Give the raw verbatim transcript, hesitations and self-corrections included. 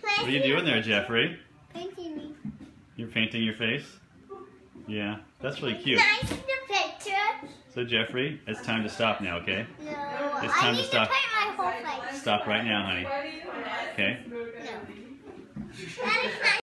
What are you doing there, Jeffrey? Painting me. You're painting your face? Yeah, that's really cute. Can I see the picture? So Jeffrey, it's time to stop now, okay? No. It's time I need to stop. to paint my whole face. Stop right now, honey. Okay? No. That is not